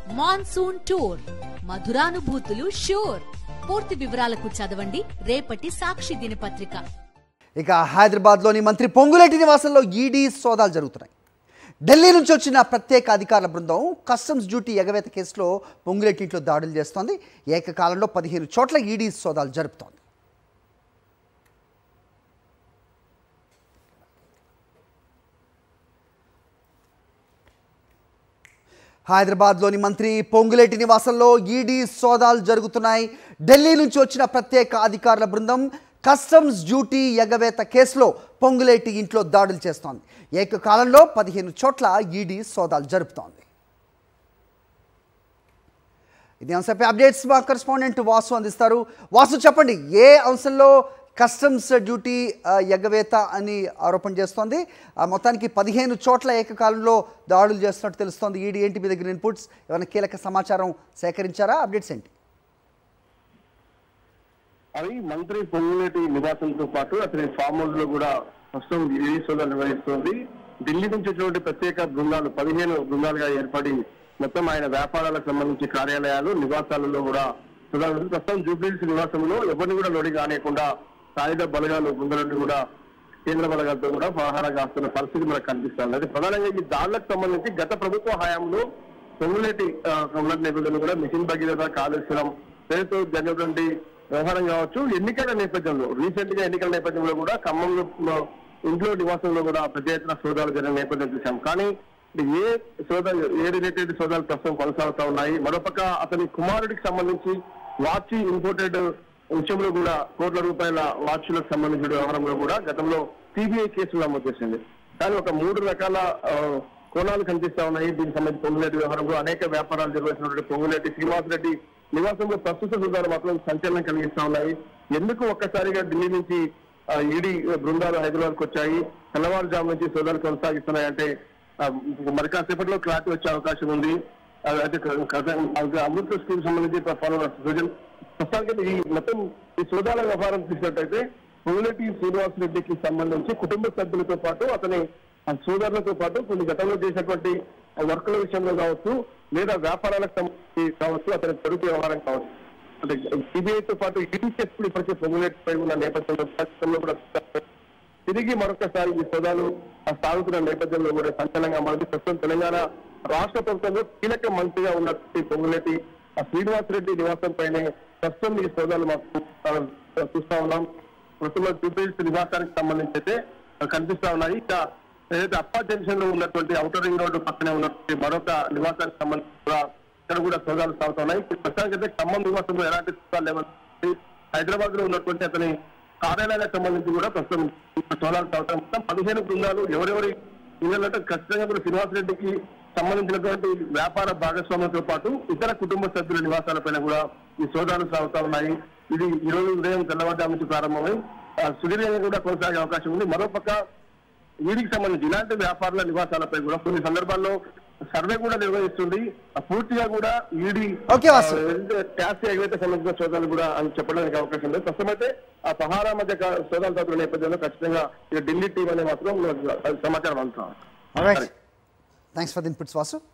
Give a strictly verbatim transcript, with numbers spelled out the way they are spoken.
Monsoon tour మధురానుభూతులు sure. పూర్తి వివరాలకు చదవండి రేపటి సాక్షి దినపత్రిక. ఇక హైదరాబాద్ లోని మంత్రి పొంగులేటి నివాసంలో ఈడీ సోదాలు జరుగుతున్నాయి. ఢిల్లీ నుంచి వచ్చిన ప్రత్యేక అధికారుల బృందం కస్టమ్స్ డ్యూటీ ఎగవేత కేసులో పొంగులేటి ఇంట్లో దాడులు చేస్తోంది. ఏకకాలంలో పదిహేను చోట్ల ఈడీ సోదాలు జరుపుతోంది. హైదరాబాద్లోని మంత్రి పొంగులేటి నివాసంలో ఈడీ సోదాలు జరుగుతున్నాయి. ఢిల్లీ నుంచి వచ్చిన ప్రత్యేక అధికారుల బృందం కస్టమ్స్ డ్యూటీ ఎగవేత కేసులో పొంగులేటి ఇంట్లో దాడులు చేస్తోంది. ఏకకాలంలో పదిహేను చోట్ల ఈడీ సోదాలు జరుపుతోంది. ఇది అంశంపై అప్డేట్స్ మా కరెస్పాండెంట్ వాసు అందిస్తారు. వాసు, చెప్పండి, ఏ అంశంలో కస్టమ్స్ డ్యూటీ ఎగవేత అని ఆరోపణ చేస్తోంది? మొత్తానికి పదిహేను చోట్ల ఏకకాలంలో దాడులు చేస్తున్నట్టు తెలుస్తోంది. ఈడీ ఏంటి మీ దగ్గర ఇన్పుట్స్, ఏమైనా కీలక సమాచారం సేకరించారా? అప్డేట్స్ ఏంటి? అవి మంత్రి పొంగులేటి నివాసంతో పాటు అతని ఫామ్ హౌస్ లో కూడా ప్రస్తుతం ఈడీ సోదాలు నిర్వహిస్తోంది. ఢిల్లీ నుంచి వచ్చినటువంటి ప్రత్యేక బృందాలు పదిహేను బృందాలుగా ఏర్పడి మొత్తం ఆయన వ్యాపారాలకు సంబంధించి కార్యాలయాలు నివాసాలలో కూడా సోదాలు. ప్రస్తుతం జూబ్లీహిల్స్ నివాసంలో ఎవరిని కూడా లోడి కానియకుండా సాయుధ బలగాలు బృందాలను కూడా కేంద్ర బలగాలతో కూడా పహారా కాస్తున్న పరిస్థితి మనకు కనిపిస్తుంది. అయితే ప్రధానంగా ఈ దాడులకు సంబంధించి గత ప్రభుత్వ హయాంలో పొంగులేటి ఉన్న నేపథ్యంలో కూడా మిషన్ భగీరథ, కాళేశ్వరం పేరుతో జరిగినటువంటి వ్యవహారం కావచ్చు, ఎన్నికల నేపథ్యంలో రీసెంట్ గా ఎన్నికల నేపథ్యంలో కూడా ఖమ్మంలో ఇంట్లో నివాసంలో కూడా పెద్ద ఎత్తున సోదాలు జరిగిన నేపథ్యం చూసాం. కానీ ఏ సోదాలు ఏ రిలేటెడ్ సోదాలు ప్రస్తుతం కొనసాగుతా ఉన్నాయి. మరోపక్క అతని కుమారుడికి సంబంధించి వాచ్ ఇంపోర్టెడ్ విషయంలో కూడా కోట్ల రూపాయల వాచ్లకు సంబంధించిన వ్యవహారంలో కూడా గతంలో సిబిఐ కేసులు నమోదు చేసింది. కానీ ఒక మూడు రకాల కోణాలు కనిపిస్తా ఉన్నాయి. దీనికి సంబంధించి పొంగులేటి వ్యవహారంలో అనేక వ్యాపారాలు నిర్వహిస్తున్నటువంటి పొంగులేటి శ్రీనివాసరెడ్డి నివాసంలో ప్రస్తుత సోదాలు మాత్రం సంచలనం కలిగిస్తా ఉన్నాయి. ఎందుకు ఒక్కసారిగా ఢిల్లీ నుంచి ఈడీ బృందాలు హైదరాబాద్కి వచ్చాయి, తెల్లవారుజాము నుంచి సోదాలు కొనసాగిస్తున్నాయంటే మరి కాసేపట్లో క్లారిటీ వచ్చే అవకాశం ఉంది. అయితే అమృత స్కూల్ సంబంధించి ప్రస్తుతానికి ఈ మొత్తం ఈ సోదాల వ్యవహారం చూసినట్టయితే పొంగులేటి శ్రీనివాసరెడ్డికి సంబంధించి కుటుంబ సభ్యులతో పాటు అతని సోదరులతో పాటు కొన్ని గతంలో చేసినటువంటి వర్కుల విషయంలో కావచ్చు, లేదా వ్యాపారాలకు సంబంధించి కావచ్చు, అతని పొరుగు వ్యవహారం కావచ్చు, అంటే సిబిఐతో పాటు ఈడీ కేసులు ఇప్పటికే పొంగులేటిపై ఉన్న నేపథ్యంలో కూడా తిరిగి మరొకసారి ఈ సోదాలు సాగుతున్న నేపథ్యంలో కూడా సంచలనంగా మారింది. ప్రస్తుతం తెలంగాణ రాష్ట్ర ప్రభుత్వంలో కీలక మంత్రిగా ఉన్నటువంటి పొంగులేటి శ్రీనివాసరెడ్డి నివాసం పైనే ప్రస్తుతం ఈ సోదాలు మాకు చూస్తా ఉన్నాం. ప్రస్తుతం జూబ్లీహిల్స్ నివాసానికి సంబంధించి అయితే కనిపిస్తా ఉన్నాయి. ఇక ఏదైతే అప్పా జంక్షన్ లో ఉన్నటువంటి ఔటర్ రింగ్ రోడ్డు పక్కనే ఉన్నటువంటి మరొక నివాసానికి సంబంధించి కూడా ఇక్కడ కూడా సోదాలు సాగుతున్నాయి. ప్రస్తుతానికి అయితే ఖమ్మం నివాసంలో ఎలాంటి సోదాలు లేవని హైదరాబాద్ లో ఉన్నటువంటి అతని కార్యాలయాలకు సంబంధించి కూడా ప్రస్తుతం సోదాలు సాగుతాయి. మొత్తం పదిహేను బృందాలు ఎవరెవరి ఇళ్ళంటే ఖచ్చితంగా కూడా శ్రీనివాసరెడ్డికి సంబంధించినటువంటి వ్యాపార భాగస్వామ్యంతో పాటు ఇతర కుటుంబ సభ్యుల నివాసాలపైన కూడా ఈ సోదాలు సాగుతా ఉన్నాయి. ఇది ఈ రోజు ఉదయం తెల్లవారుజాము నుంచి ప్రారంభమై సుదీర్ఘంగా కూడా కొనసాగే అవకాశం ఉంది. మరోపక్క వీరికి సంబంధించి ఇలాంటి వ్యాపారుల నివాసాలపై కూడా కొన్ని సందర్భాల్లో సర్వే కూడా నిర్వహిస్తుంది. పూర్తిగా కూడా ఈడీ ట్యాక్స్ ఎగవేత సంబంధించిన సోదాలు కూడా అని చెప్పడానికి అవకాశం లేదు. ప్రస్తుతం అయితే ఆ సహారా మధ్య సోదాలు సాగుతున్న నేపథ్యంలో ఖచ్చితంగా ఢిల్లీ టీం అనే మాత్రం సమాచారం అందుతాం. Thanks for the inputs Vasu.